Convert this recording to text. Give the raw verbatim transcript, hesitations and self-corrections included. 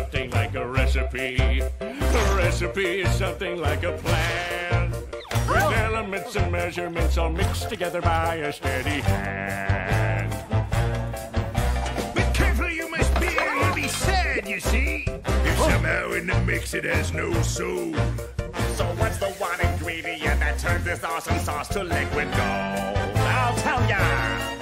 something like a recipe. A recipe is something like a plan, with elements and measurements all mixed together by a steady hand. But careful you must be, or you'll be sad, you see. If somehow in the mix it has no soul. So what's the one ingredient that turns this awesome sauce to liquid gold? I'll tell ya!